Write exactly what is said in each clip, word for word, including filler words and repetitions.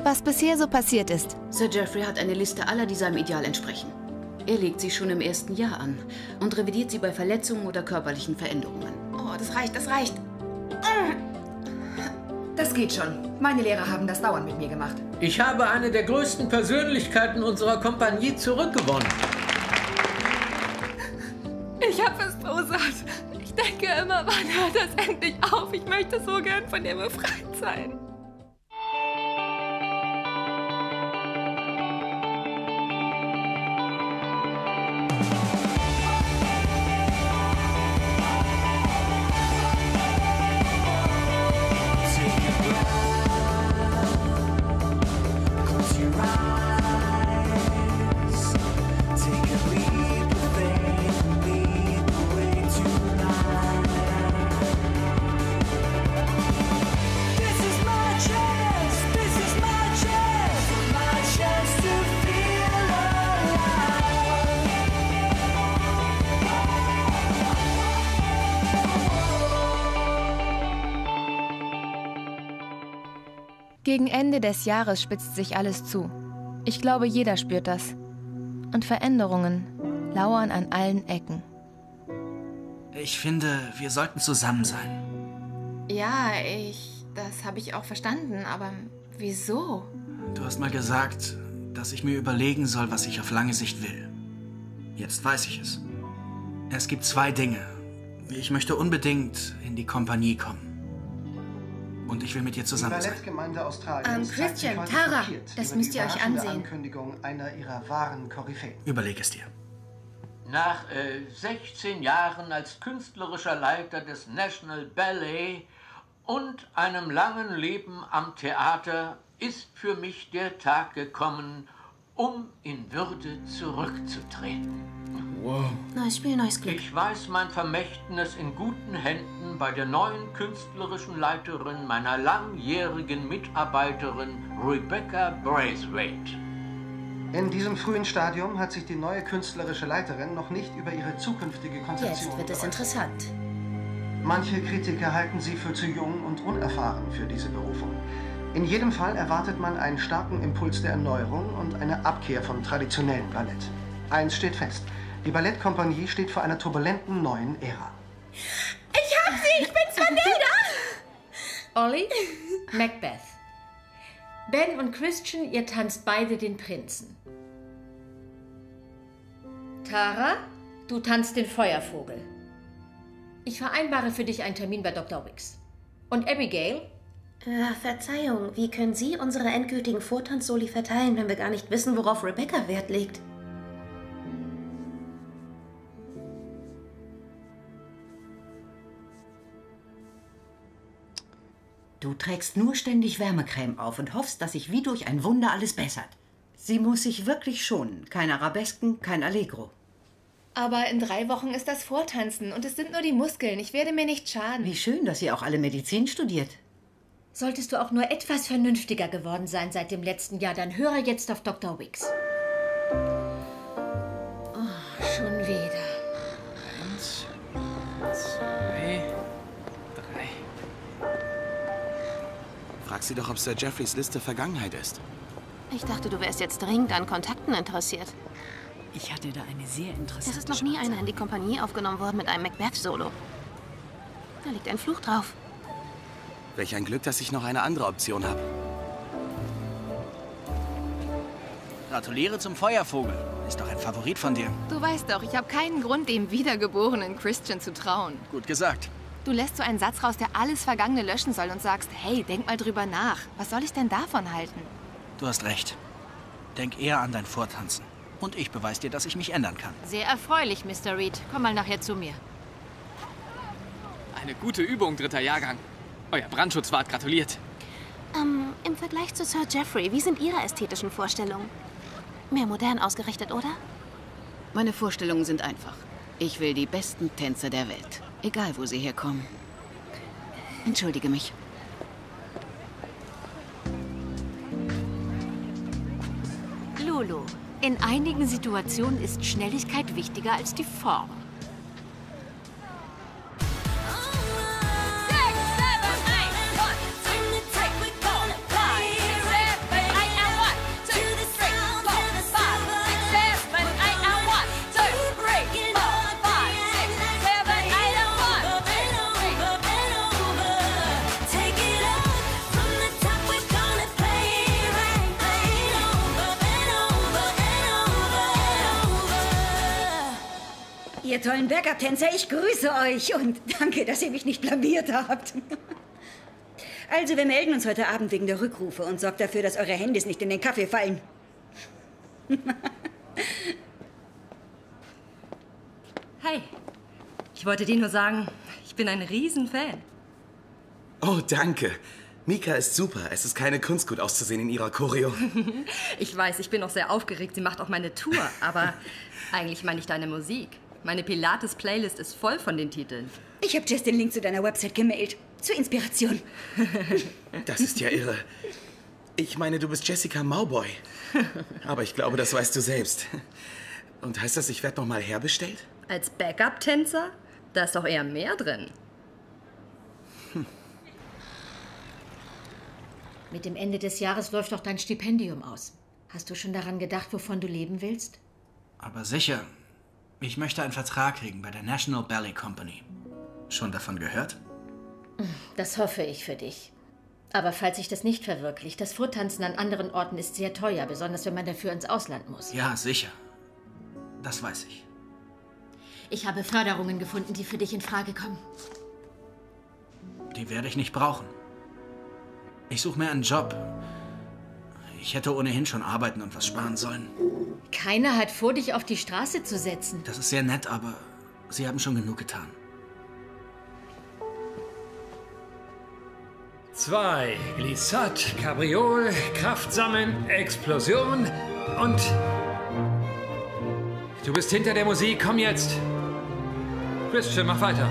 was bisher so passiert ist. Sir Geoffrey hat eine Liste aller, die seinem Ideal entsprechen. Er legt sie schon im ersten Jahr an und revidiert sie bei Verletzungen oder körperlichen Veränderungen. Oh, das reicht, das reicht. Das geht schon. Meine Lehrer haben das dauernd mit mir gemacht. Ich habe eine der größten Persönlichkeiten unserer Kompanie zurückgewonnen. Ich habe es so satt. Ich denke immer, wann hört das endlich auf? Ich möchte so gern von dir befreit sein. Gegen Ende des Jahres spitzt sich alles zu. Ich glaube, jeder spürt das. Und Veränderungen lauern an allen Ecken. Ich finde, wir sollten zusammen sein. Ja, ich... das habe ich auch verstanden, aber wieso? Du hast mal gesagt, dass ich mir überlegen soll, was ich auf lange Sicht will. Jetzt weiß ich es. Es gibt zwei Dinge. Ich möchte unbedingt in die Kompanie kommen. Und ich will mit dir zusammen sein. Ähm, Christian, Tara, das müsst ihr euch ansehen. Ankündigung einer ihrer wahren Koryphäen. Überleg es dir. Nach äh, sechzehn Jahren als künstlerischer Leiter des National Ballet und einem langen Leben am Theater ist für mich der Tag gekommen, um in Würde zurückzutreten. Wow. Neues Spiel, neues Glück. Ich weiß mein Vermächtnis in guten Händen bei der neuen künstlerischen Leiterin meiner langjährigen Mitarbeiterin Rebecca Braithwaite. In diesem frühen Stadium hat sich die neue künstlerische Leiterin noch nicht über ihre zukünftige Konzeption Jetzt wird es interessant. Manche Kritiker halten sie für zu jung und unerfahren für diese Berufung. In jedem Fall erwartet man einen starken Impuls der Erneuerung und eine Abkehr vom traditionellen Ballett. Eins steht fest. Die Ballettkompanie steht vor einer turbulenten neuen Ära. Ich hab sie! Ich bin's, Vanilla! Ollie, Macbeth. Ben und Christian, ihr tanzt beide den Prinzen. Tara, du tanzt den Feuervogel. Ich vereinbare für dich einen Termin bei Doktor Wicks. Und Abigail? Äh, Verzeihung, wie können Sie unsere endgültigen Vortanzsoli verteilen, wenn wir gar nicht wissen, worauf Rebecca Wert legt? Du trägst nur ständig Wärmecreme auf und hoffst, dass sich wie durch ein Wunder alles bessert. Sie muss sich wirklich schonen. Kein Arabesken, kein Allegro. Aber in drei Wochen ist das Vortanzen und es sind nur die Muskeln. Ich werde mir nicht schaden. Wie schön, dass sie auch alle Medizin studiert. Solltest du auch nur etwas vernünftiger geworden sein seit dem letzten Jahr, dann höre jetzt auf Doktor Wicks. Oh, schon wieder. Eins, zwei, drei. Frag sie doch, ob Sir Geoffreys Liste Vergangenheit ist. Ich dachte, du wärst jetzt dringend an Kontakten interessiert. Ich hatte da eine sehr interessante... Es ist noch nie einer in die Kompanie aufgenommen worden mit einem Macbeth-Solo. Da liegt ein Fluch drauf. Welch ein Glück, dass ich noch eine andere Option habe. Gratuliere zum Feuervogel. Ist doch ein Favorit von dir. Du weißt doch, ich habe keinen Grund, dem wiedergeborenen Christian zu trauen. Gut gesagt. Du lässt so einen Satz raus, der alles Vergangene löschen soll und sagst, hey, denk mal drüber nach. Was soll ich denn davon halten? Du hast recht. Denk eher an dein Vortanzen. Und ich beweise dir, dass ich mich ändern kann. Sehr erfreulich, Mister Reed. Komm mal nachher zu mir. Eine gute Übung, dritter Jahrgang. Euer Brandschutzwart gratuliert. Ähm, im Vergleich zu Sir Geoffrey, wie sind Ihre ästhetischen Vorstellungen? Mehr modern ausgerichtet, oder? Meine Vorstellungen sind einfach. Ich will die besten Tänzer der Welt. Egal, wo sie herkommen. Entschuldige mich. Lulu, in einigen Situationen ist Schnelligkeit wichtiger als die Form. ihr tollen Backup-Tänzer, ich grüße euch und danke, dass ihr mich nicht blamiert habt. Also, wir melden uns heute Abend wegen der Rückrufe und sorgt dafür, dass eure Handys nicht in den Kaffee fallen. Hey, ich wollte dir nur sagen, ich bin ein Riesenfan. Oh, danke. Mika ist super. Es ist keine Kunst, gut auszusehen in ihrer Choreo. Ich weiß, ich bin auch sehr aufgeregt. Sie macht auch meine Tour. Aber eigentlich meine ich deine Musik. Meine Pilates-Playlist ist voll von den Titeln. Ich habe Jess den Link zu deiner Website gemailt. Zur Inspiration. Das ist ja irre. Ich meine, du bist Jessica Mauboy. Aber ich glaube, das weißt du selbst. Und heißt das, ich werde noch mal herbestellt? Als Backup-Tänzer? Da ist doch eher mehr drin. Hm. Mit dem Ende des Jahres läuft doch dein Stipendium aus. Hast du schon daran gedacht, wovon du leben willst? Aber sicher. Ich möchte einen Vertrag kriegen bei der National Ballet Company. Schon davon gehört? Das hoffe ich für dich. Aber falls sich das nicht verwirklicht, das Vortanzen an anderen Orten ist sehr teuer, besonders wenn man dafür ins Ausland muss. Ja, sicher. Das weiß ich. Ich habe Förderungen gefunden, die für dich in Frage kommen. Die werde ich nicht brauchen. Ich suche mir einen Job. Ich hätte ohnehin schon arbeiten und was sparen sollen. Keiner hat vor, dich auf die Straße zu setzen. Das ist sehr nett, aber Sie haben schon genug getan. Zwei, Glissade, Cabriol, Kraft sammeln, Explosion und... Du bist hinter der Musik, komm jetzt. Christian, mach weiter.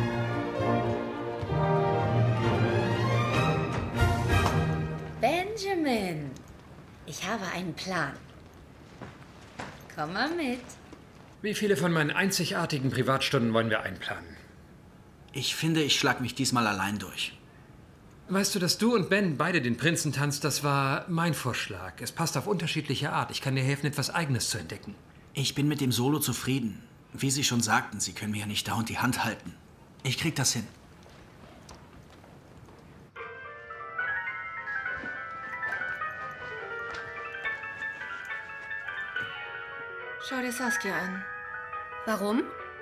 Benjamin, ich habe einen Plan. Komm mal mit. Wie viele von meinen einzigartigen Privatstunden wollen wir einplanen? Ich finde, ich schlag mich diesmal allein durch. Weißt du, dass du und Ben beide den Prinzen tanzt, das war mein Vorschlag. Es passt auf unterschiedliche Art. Ich kann dir helfen, etwas Eigenes zu entdecken. Ich bin mit dem Solo zufrieden. Wie Sie schon sagten, Sie können mir ja nicht dauernd die Hand halten. Ich krieg das hin. Schau dir Saskia an. Warum?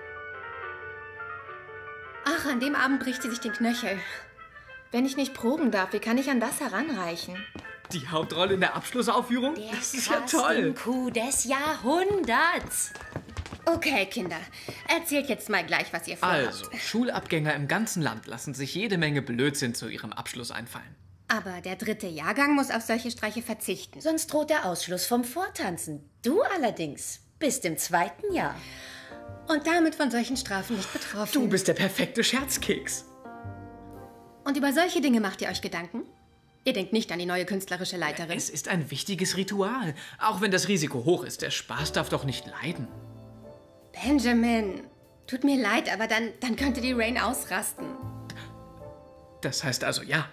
Ach, an dem Abend bricht sie sich den Knöchel. Wenn ich nicht proben darf, wie kann ich an das heranreichen? Die Hauptrolle in der Abschlussaufführung? Der Das ist ja toll. Coup des Jahrhunderts. Okay, Kinder. Erzählt jetzt mal gleich, was ihr vorhabt. Also, Schulabgänger im ganzen Land lassen sich jede Menge Blödsinn zu ihrem Abschluss einfallen. Aber der dritte Jahrgang muss auf solche Streiche verzichten. Sonst droht der Ausschluss vom Vortanzen. Du allerdings bist im zweiten Jahr. Und damit von solchen Strafen nicht betroffen. Du bist der perfekte Scherzkeks. Und über solche Dinge macht ihr euch Gedanken? Ihr denkt nicht an die neue künstlerische Leiterin? Es ist ein wichtiges Ritual. Auch wenn das Risiko hoch ist, der Spaß darf doch nicht leiden. Benjamin, tut mir leid, aber dann, dann könnte die Rain ausrasten. Das heißt also ja.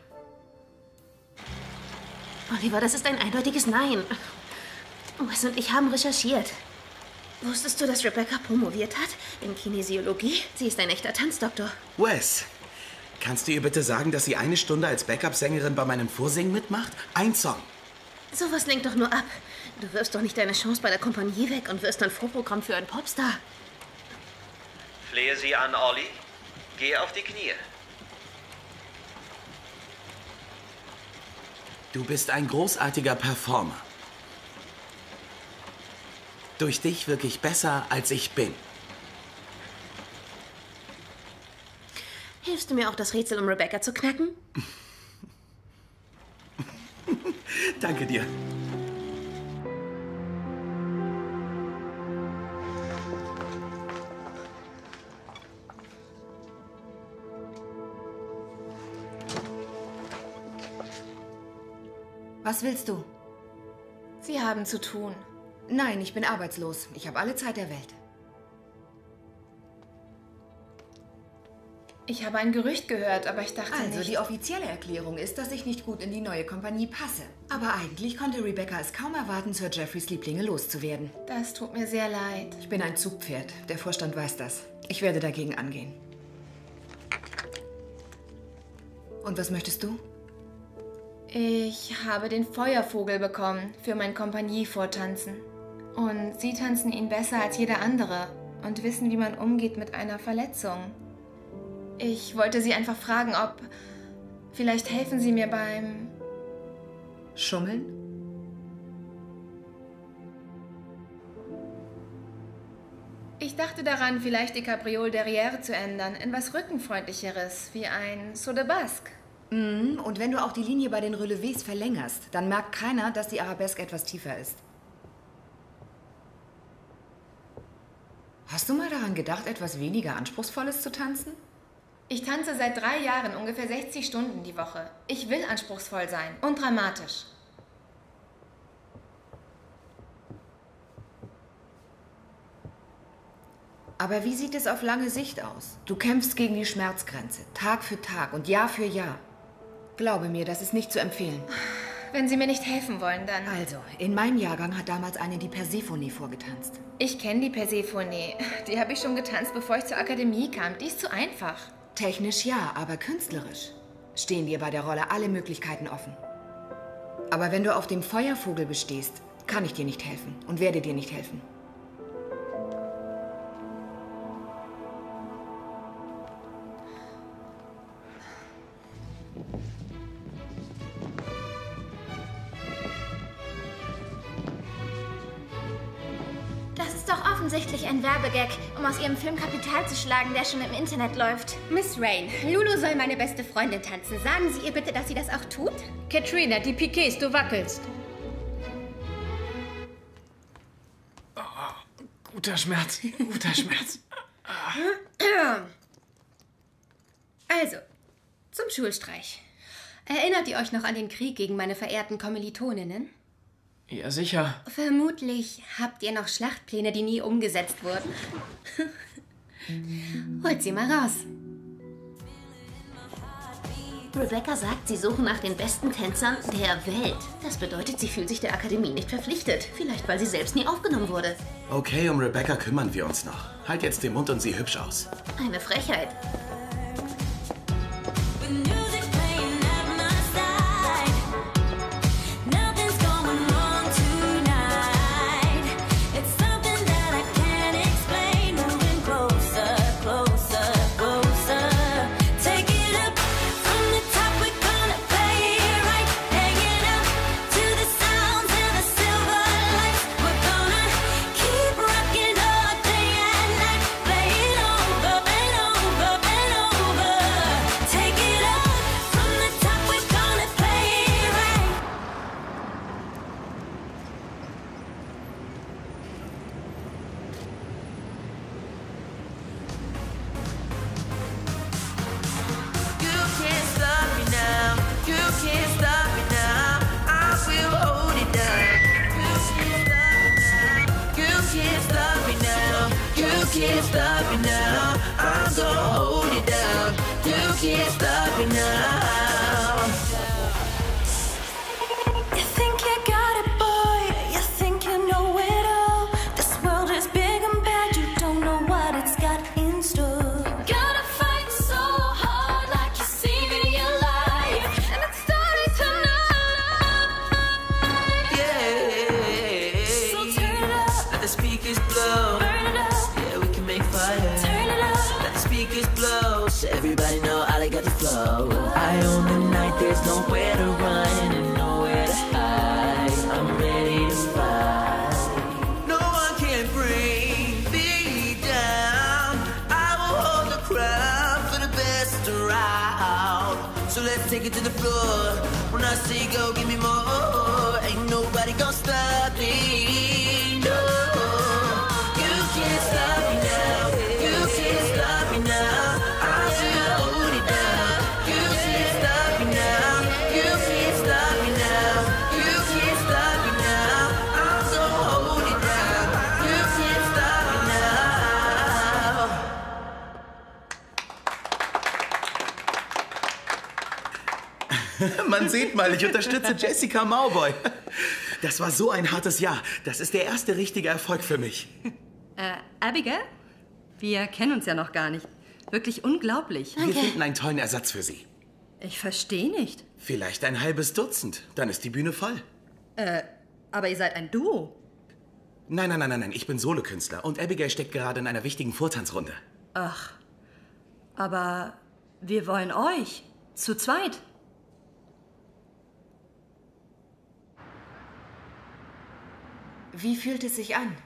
Oliver, das ist ein eindeutiges Nein. Wes und ich haben recherchiert. Wusstest du, dass Rebecca promoviert hat in Kinesiologie? Sie ist ein echter Tanzdoktor. Wes, kannst du ihr bitte sagen, dass sie eine Stunde als Backup-Sängerin bei meinem Vorsingen mitmacht? Ein Song. Sowas lenkt doch nur ab. Du wirfst doch nicht deine Chance bei der Kompanie weg und wirst dann Vorprogramm für einen Popstar. Flehe sie an, Olli. Geh auf die Knie. Du bist ein großartiger Performer. Durch dich wirke ich besser, als ich bin. Hilfst du mir auch, das Rätsel um Rebecca zu knacken? Danke dir. Was willst du? Sie haben zu tun. Nein, ich bin arbeitslos. Ich habe alle Zeit der Welt. Ich habe ein Gerücht gehört, aber ich dachte Also, nicht... die offizielle Erklärung ist, dass ich nicht gut in die neue Kompanie passe. Aber eigentlich konnte Rebecca es kaum erwarten, Sir Jeffreys Lieblinge loszuwerden. Das tut mir sehr leid. Ich bin ein Zugpferd. Der Vorstand weiß das. Ich werde dagegen angehen. Und was möchtest du? Ich habe den Feuervogel bekommen für mein Kompanievortanzen. Und Sie tanzen ihn besser als jeder andere. und wissen, wie man umgeht mit einer Verletzung. Ich wollte Sie einfach fragen, ob... Vielleicht helfen Sie mir beim... Schummeln? Ich dachte daran, vielleicht die Cabriole Derrière zu ändern in was Rückenfreundlicheres, wie ein Saut de Basque. Mhm. Und wenn du auch die Linie bei den Relevés verlängerst, dann merkt keiner, dass die Arabesque etwas tiefer ist. Hast du mal daran gedacht, etwas weniger Anspruchsvolles zu tanzen? Ich tanze seit drei Jahren ungefähr sechzig Stunden die Woche. Ich will anspruchsvoll sein und dramatisch. Aber wie sieht es auf lange Sicht aus? Du kämpfst gegen die Schmerzgrenze, Tag für Tag und Jahr für Jahr. Glaube mir, das ist nicht zu empfehlen. Wenn Sie mir nicht helfen wollen, dann... Also, in meinem Jahrgang hat damals eine die Persephone vorgetanzt. Ich kenne die Persephone. Die habe ich schon getanzt, bevor ich zur Akademie kam. Die ist zu einfach. Technisch ja, aber künstlerisch stehen dir bei der Rolle alle Möglichkeiten offen. Aber wenn du auf dem Feuervogel bestehst, kann ich dir nicht helfen und werde dir nicht helfen. Das ist doch offensichtlich ein Werbegag, um aus ihrem Film Kapital zu schlagen, der schon im Internet läuft. Miss Rain, Lulu soll meine beste Freundin tanzen. Sagen Sie ihr bitte, dass sie das auch tut? Katrina, die Piquets, du wackelst. Oh, guter Schmerz, guter Schmerz. Also, zum Schulstreich. Erinnert ihr euch noch an den Krieg gegen meine verehrten Kommilitoninnen? Ja, sicher. Vermutlich habt ihr noch Schlachtpläne, die nie umgesetzt wurden. Holt sie mal raus. Rebecca sagt, sie suchen nach den besten Tänzern der Welt. Das bedeutet, sie fühlt sich der Akademie nicht verpflichtet. Vielleicht, weil sie selbst nie aufgenommen wurde. Okay, um Rebecca kümmern wir uns noch. Halt jetzt den Mund und sieh hübsch aus. Eine Frechheit. Can't stop me now. I'm gonna hold it down. You can't stop me now. You think you got it, boy. You think you know it all. This world is big and bad. You don't know what it's got in store. Gotta fight so hard like you've seen it in your life. And it's starting tonight. Yeah. So turn it up. Let the speakers blow. Everybody know I got the flow. I own the night, there's nowhere to run and nowhere to hide. I'm ready to fight. No one can bring me down. I will hold the crowd for the best around. So let's take it to the floor. When I say go, give me more. Ain't nobody gonna stop me. No, you can't stop me now. You can't stop me now. Man sieht mal, ich unterstütze Jessica Mauboy. Das war so ein hartes Jahr. Das ist der erste richtige Erfolg für mich. Äh, Abigail? Wir kennen uns ja noch gar nicht. Wirklich unglaublich. Wir finden einen tollen Ersatz für Sie. Ich verstehe nicht. Vielleicht ein halbes Dutzend. Dann ist die Bühne voll. Äh, aber ihr seid ein Duo. Nein, nein, nein, nein, nein. Ich bin Solokünstler und Abigail steckt gerade in einer wichtigen Vortanzrunde. Ach, aber wir wollen euch. Zu zweit. Wie fühlt es sich an?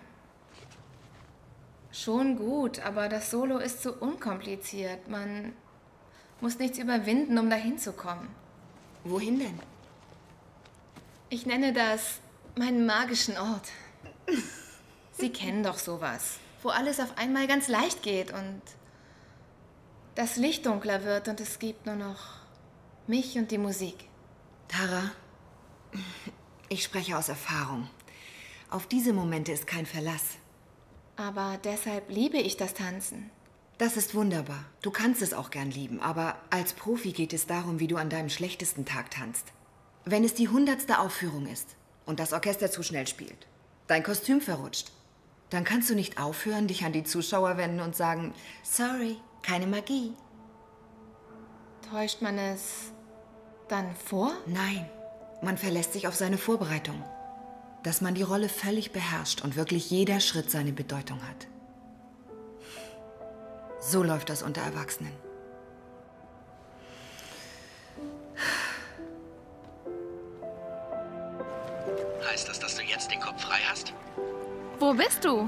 Schon gut, aber das Solo ist so unkompliziert. Man muss nichts überwinden, um dahin zu kommen. Wohin denn? Ich nenne das meinen magischen Ort. Sie kennen doch sowas, wo alles auf einmal ganz leicht geht und das Licht dunkler wird und es gibt nur noch mich und die Musik. Tara, ich spreche aus Erfahrung. Auf diese Momente ist kein Verlass. Aber deshalb liebe ich das Tanzen. Das ist wunderbar. Du kannst es auch gern lieben, aber als Profi geht es darum, wie du an deinem schlechtesten Tag tanzt. Wenn es die hundertste Aufführung ist und das Orchester zu schnell spielt, dein Kostüm verrutscht, dann kannst du nicht aufhören, dich an die Zuschauer wenden und sagen, sorry, keine Magie. Täuscht man es dann vor? Nein, man verlässt sich auf seine Vorbereitung. Dass man die Rolle völlig beherrscht und wirklich jeder Schritt seine Bedeutung hat. So läuft das unter Erwachsenen. Heißt das, dass du jetzt den Kopf frei hast? Wo bist du?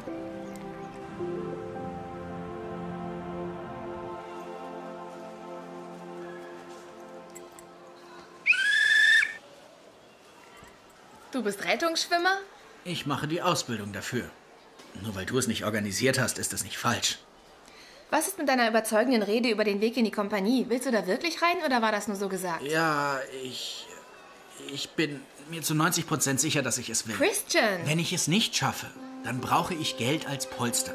Du bist Rettungsschwimmer? Ich mache die Ausbildung dafür. Nur weil du es nicht organisiert hast, ist es nicht falsch. Was ist mit deiner überzeugenden Rede über den Weg in die Kompanie? Willst du da wirklich rein oder war das nur so gesagt? Ja, ich... Ich bin mir zu neunzig Prozent sicher, dass ich es will. Christian! Wenn ich es nicht schaffe, dann brauche ich Geld als Polster.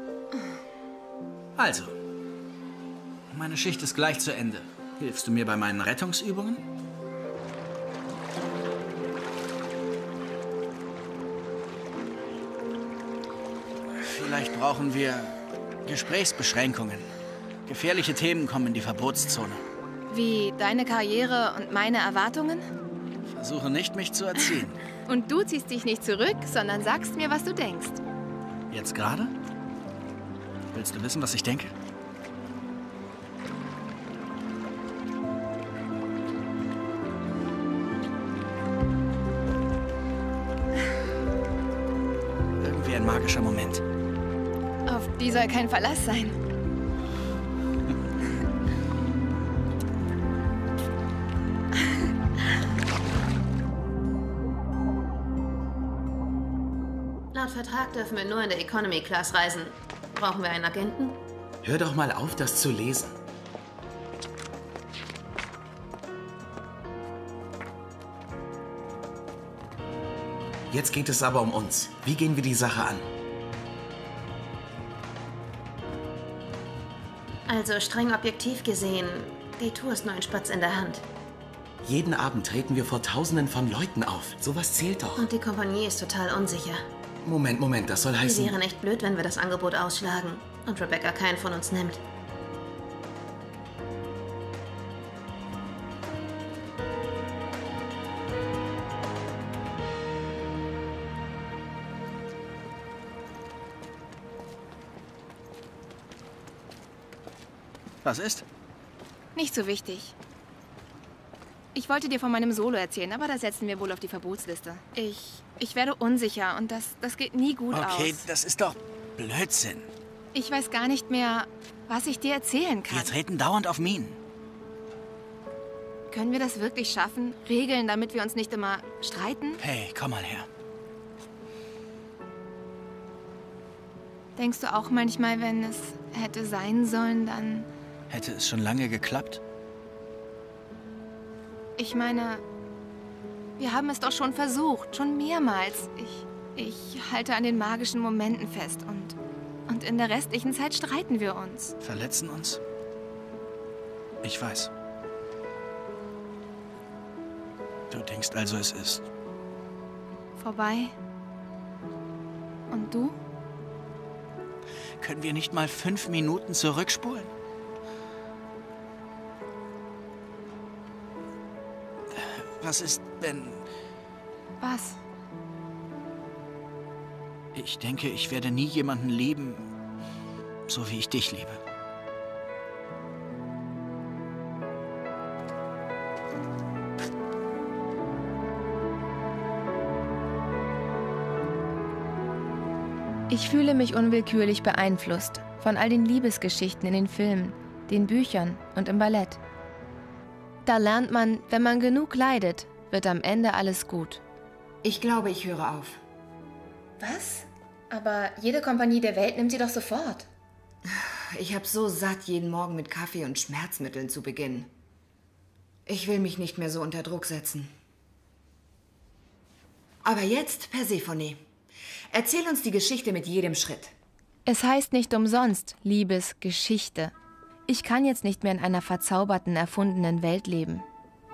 Also, meine Schicht ist gleich zu Ende. Hilfst du mir bei meinen Rettungsübungen? Vielleicht brauchen wir Gesprächsbeschränkungen. Gefährliche Themen kommen in die Verbotszone. Wie deine Karriere und meine Erwartungen? Versuche nicht, mich zu erziehen. Und du ziehst dich nicht zurück, sondern sagst mir, was du denkst. Jetzt gerade? Willst du wissen, was ich denke? Irgendwie ein magischer Moment. Auf die soll kein Verlass sein. Laut Vertrag dürfen wir nur in der Economy Class reisen. Brauchen wir einen Agenten? Hör doch mal auf, das zu lesen. Jetzt geht es aber um uns. Wie gehen wir die Sache an? Also streng objektiv gesehen, die Tour ist nur ein Spatz in der Hand. Jeden Abend treten wir vor Tausenden von Leuten auf. Sowas zählt doch. Und die Kompanie ist total unsicher. Moment, Moment, das soll Die heißen... wären echt blöd, wenn wir das Angebot ausschlagen und Rebecca keinen von uns nimmt. Was ist? Nicht so wichtig. Ich wollte dir von meinem Solo erzählen, aber das setzen wir wohl auf die Verbotsliste. Ich, ich werde unsicher und das, das geht nie gut aus. Okay, das ist doch Blödsinn. Ich weiß gar nicht mehr, was ich dir erzählen kann. Wir treten dauernd auf Minen. Können wir das wirklich schaffen? Regeln, damit wir uns nicht immer streiten? Hey, komm mal her. Denkst du auch manchmal, wenn es hätte sein sollen, dann... Hätte es schon lange geklappt? Ich meine, wir haben es doch schon versucht, schon mehrmals. Ich, ich halte an den magischen Momenten fest und, und in der restlichen Zeit streiten wir uns. Verletzen uns? Ich weiß. Du denkst also, es ist... Vorbei. Und du? Können wir nicht mal fünf Minuten zurückspulen? Was ist, wenn... Was? Ich denke, ich werde nie jemanden lieben, so wie ich dich liebe. Ich fühle mich unwillkürlich beeinflusst von all den Liebesgeschichten in den Filmen, den Büchern und im Ballett. Da lernt man, wenn man genug leidet, wird am Ende alles gut. Ich glaube, ich höre auf. Was? Aber jede Kompanie der Welt nimmt sie doch sofort. Ich habe so satt, jeden Morgen mit Kaffee und Schmerzmitteln zu beginnen. Ich will mich nicht mehr so unter Druck setzen. Aber jetzt, Persephone. Erzähl uns die Geschichte mit jedem Schritt. Es heißt nicht umsonst Liebesgeschichte. Ich kann jetzt nicht mehr in einer verzauberten, erfundenen Welt leben.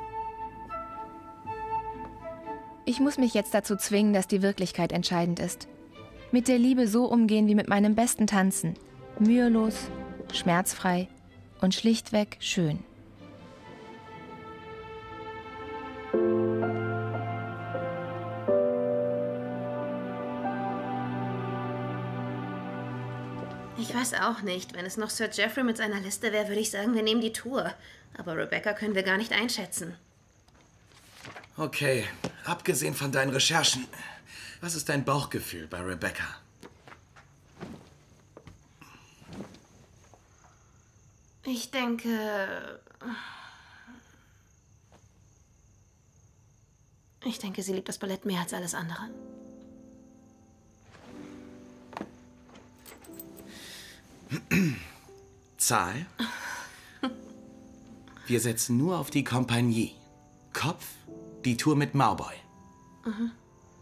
Ich muss mich jetzt dazu zwingen, dass die Wirklichkeit entscheidend ist. Mit der Liebe so umgehen wie mit meinem besten Tanzen. Mühelos, schmerzfrei und schlichtweg schön. Ich weiß auch nicht. Wenn es noch Sir Geoffrey mit seiner Liste wäre, würde ich sagen, wir nehmen die Tour. Aber Rebecca können wir gar nicht einschätzen. Okay, abgesehen von deinen Recherchen, was ist dein Bauchgefühl bei Rebecca? Ich denke... Ich denke, sie liebt das Ballett mehr als alles andere. Zahl? Wir setzen nur auf die Kompanie. Kopf, die Tour mit Mauboy. Mhm.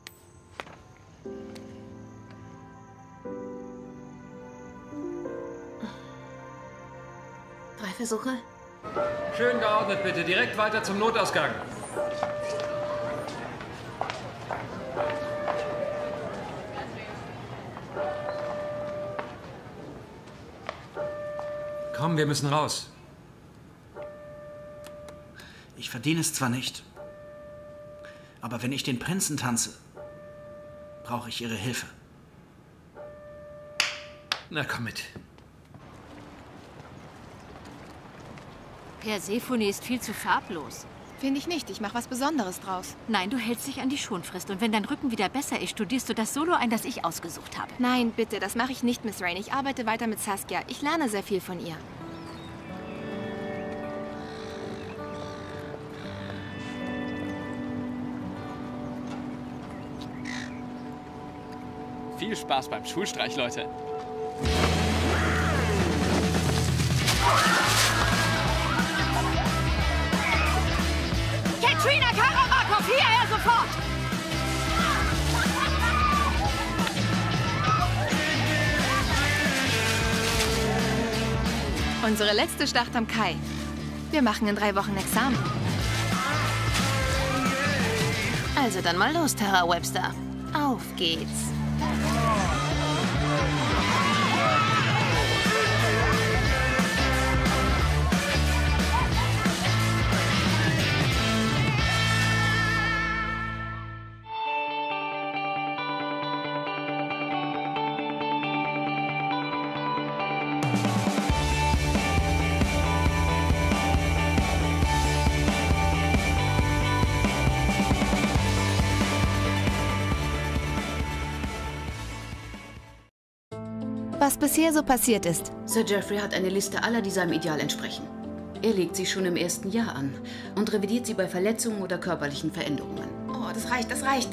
Drei Versuche? Schön geordnet, bitte. Direkt weiter zum Notausgang. Komm, wir müssen raus. Ich verdiene es zwar nicht, aber wenn ich den Prinzen tanze, brauche ich ihre Hilfe. Na, komm mit. Persephone ist viel zu farblos. Finde ich nicht. Ich mache was Besonderes draus. Nein, du hältst dich an die Schonfrist. Und wenn dein Rücken wieder besser ist, studierst du das Solo ein, das ich ausgesucht habe. Nein, bitte, das mache ich nicht, Miss Rain. Ich arbeite weiter mit Saskia. Ich lerne sehr viel von ihr. Viel Spaß beim Schulstreich, Leute. Katrina Karamakov, hierher sofort! Unsere letzte Schlacht am Kai. Wir machen in drei Wochen Examen. Also dann mal los, Tara Webster. Auf geht's. Was bisher so passiert ist. Sir Geoffrey hat eine Liste aller, die seinem Ideal entsprechen. Er legt sie schon im ersten Jahr an und revidiert sie bei Verletzungen oder körperlichen Veränderungen. Oh, das reicht, das reicht.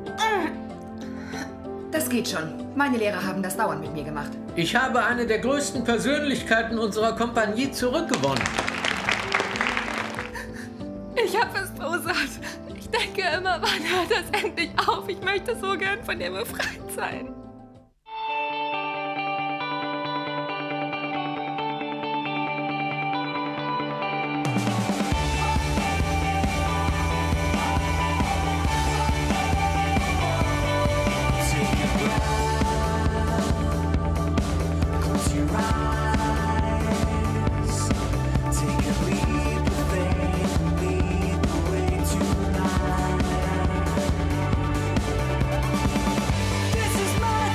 Das geht schon. Meine Lehrer haben das dauernd mit mir gemacht. Ich habe eine der größten Persönlichkeiten unserer Kompanie zurückgewonnen. Ich habe es so satt. Ich denke immer, wann hört das endlich auf? Ich möchte so gern von ihr befreit sein. This is my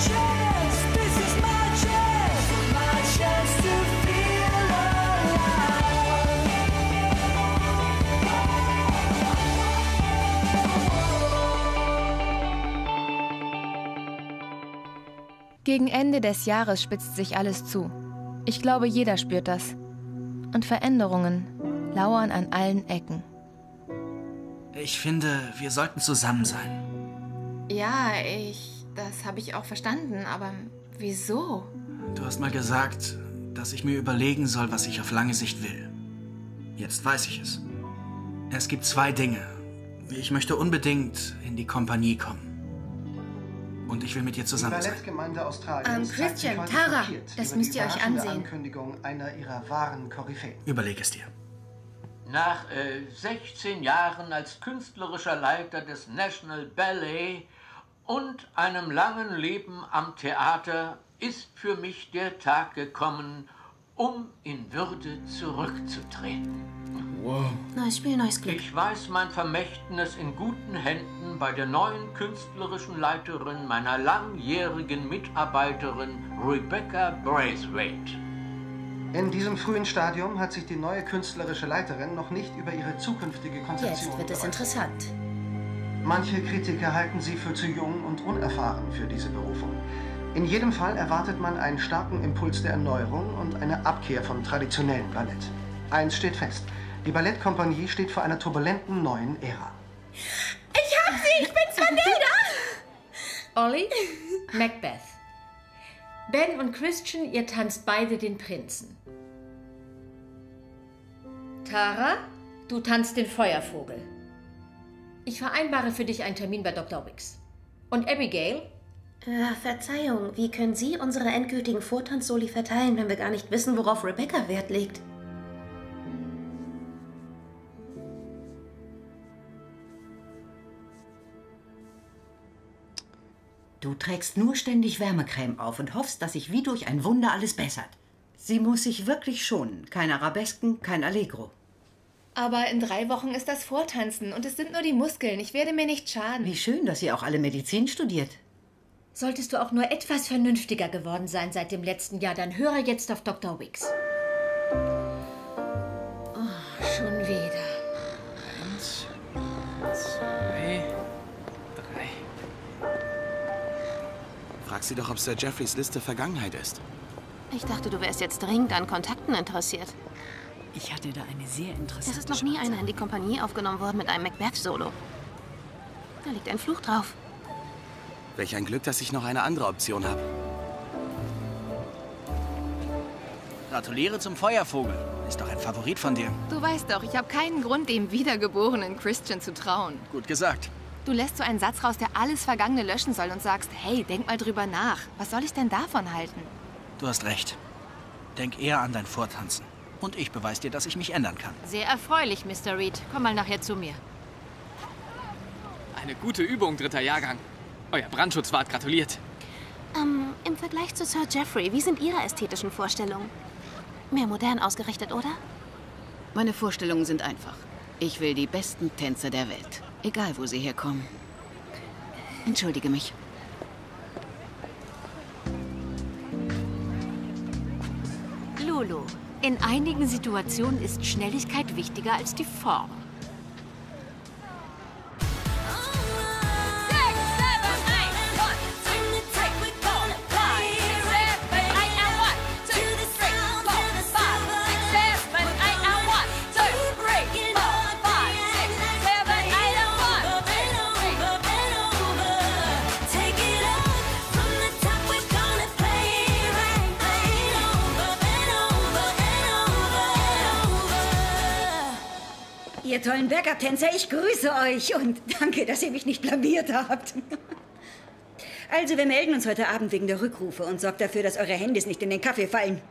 Gegen Ende des Jahres spitzt sich alles zu. Ich glaube, jeder spürt das. Und Veränderungen lauern an allen Ecken. Ich finde, wir sollten zusammen sein. Ja, ich... das habe ich auch verstanden, aber wieso? Du hast mal gesagt, dass ich mir überlegen soll, was ich auf lange Sicht will. Jetzt weiß ich es. Es gibt zwei Dinge. Ich möchte unbedingt in die Kompanie kommen. Und ich will mit dir zusammen Die sein. Ballettgemeinde Australiens Ähm, zeigt sich Christian, heute Tara, schockiert das über müsst die ihr euch überraschende ansehen. Ankündigung einer ihrer wahren Koryphäen. Überleg es dir. Nach äh, sechzehn Jahren als künstlerischer Leiter des National Ballet und einem langen Leben am Theater ist für mich der Tag gekommen, um in Würde zurückzutreten. Wow. Neues Spiel, neues Glück. Ich weiß mein Vermächtnis in guten Händen bei der neuen künstlerischen Leiterin meiner langjährigen Mitarbeiterin Rebecca Braithwaite. In diesem frühen Stadium hat sich die neue künstlerische Leiterin noch nicht über ihre zukünftige Konzeption Jetzt wird es geäußert. interessant. Manche Kritiker halten sie für zu jung und unerfahren für diese Berufung. In jedem Fall erwartet man einen starken Impuls der Erneuerung und eine Abkehr vom traditionellen Ballett. Eins steht fest: Die Ballettkompanie steht vor einer turbulenten neuen Ära. Ich hab sie! Ich bin's, Vanilda! Ollie, Macbeth. Ben und Christian, ihr tanzt beide den Prinzen. Tara, du tanzt den Feuervogel. Ich vereinbare für dich einen Termin bei Doktor Wicks. Und Abigail? Äh, Verzeihung, wie können Sie unsere endgültigen Vortanzsoli verteilen, wenn wir gar nicht wissen, worauf Rebecca Wert legt? Du trägst nur ständig Wärmecreme auf und hoffst, dass sich wie durch ein Wunder alles bessert. Sie muss sich wirklich schonen. Kein Arabesken, kein Allegro. Aber in drei Wochen ist das Vortanzen und es sind nur die Muskeln. Ich werde mir nicht schaden. Wie schön, dass sie auch alle Medizin studiert. Solltest du auch nur etwas vernünftiger geworden sein seit dem letzten Jahr, dann höre jetzt auf Doktor Wicks. Oh, schon wieder. Eins, zwei, drei. Frag sie doch, ob Sir Geoffreys Liste Vergangenheit ist. Ich dachte, du wärst jetzt dringend an Kontakten interessiert. Ich hatte da eine sehr interessante Es ist noch nie einer in die Kompanie aufgenommen worden mit einem Macbeth-Solo. Da liegt ein Fluch drauf. Welch ein Glück, dass ich noch eine andere Option habe. Gratuliere zum Feuervogel. Ist doch ein Favorit von dir. Du weißt doch, ich habe keinen Grund, dem wiedergeborenen Christian zu trauen. Gut gesagt. Du lässt so einen Satz raus, der alles Vergangene löschen soll und sagst, hey, denk mal drüber nach. Was soll ich denn davon halten? Du hast recht. Denk eher an dein Vortanzen. Und ich beweise dir, dass ich mich ändern kann. Sehr erfreulich, Mister Reed. Komm mal nachher zu mir. Eine gute Übung, dritter Jahrgang. Euer Brandschutzwart gratuliert. Ähm, im Vergleich zu Sir Geoffrey, wie sind Ihre ästhetischen Vorstellungen? Mehr modern ausgerichtet, oder? Meine Vorstellungen sind einfach. Ich will die besten Tänzer der Welt. Egal, wo sie herkommen. Entschuldige mich. Lulu, in einigen Situationen ist Schnelligkeit wichtiger als die Form. Ihr tollen Backup-Tänzer, ich grüße euch und danke, dass ihr mich nicht blamiert habt. Also, wir melden uns heute Abend wegen der Rückrufe und sorgt dafür, dass eure Handys nicht in den Kaffee fallen.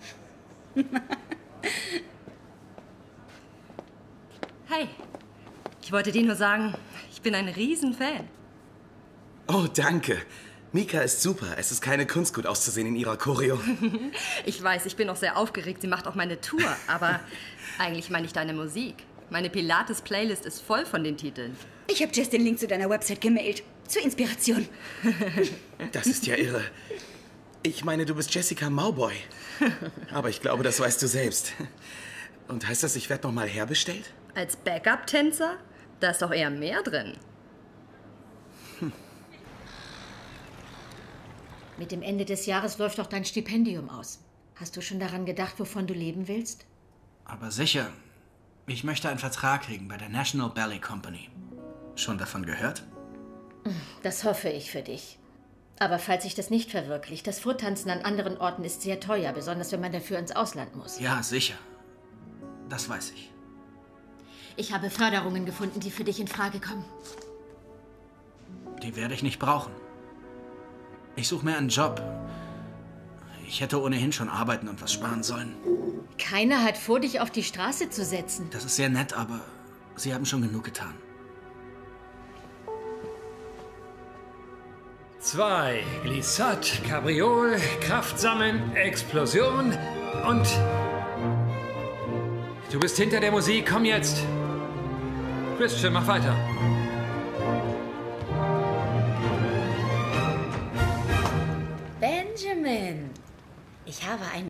Hi. Ich wollte dir nur sagen, ich bin ein Riesenfan. Oh, danke. Mika ist super. Es ist keine Kunst, gut auszusehen in ihrer Choreo. Ich weiß, ich bin noch sehr aufgeregt. Sie macht auch meine Tour. Aber eigentlich meine ich deine Musik. Meine Pilates-Playlist ist voll von den Titeln. Ich habe Jess den Link zu deiner Website gemailt. Zur Inspiration. Das ist ja irre. Ich meine, du bist Jessica Mauboy. Aber ich glaube, das weißt du selbst. Und heißt das, ich werde noch mal herbestellt? Als Backup-Tänzer? Da ist doch eher mehr drin. Hm. Mit dem Ende des Jahres läuft doch dein Stipendium aus. Hast du schon daran gedacht, wovon du leben willst? Aber sicher. Ich möchte einen Vertrag kriegen bei der National Ballet Company. Schon davon gehört? Das hoffe ich für dich. Aber falls sich das nicht verwirklicht, das Vortanzen an anderen Orten ist sehr teuer, besonders wenn man dafür ins Ausland muss. Ja, sicher. Das weiß ich. Ich habe Förderungen gefunden, die für dich in Frage kommen. Die werde ich nicht brauchen. Ich suche mir einen Job. Ich hätte ohnehin schon arbeiten und was sparen sollen. Keiner hat vor, dich auf die Straße zu setzen. Das ist sehr nett, aber Sie haben schon genug getan. Zwei, Glissade, Cabriol, Kraft sammeln, Explosion und... Du bist hinter der Musik, komm jetzt. Christian, mach weiter. Benjamin, ich habe ein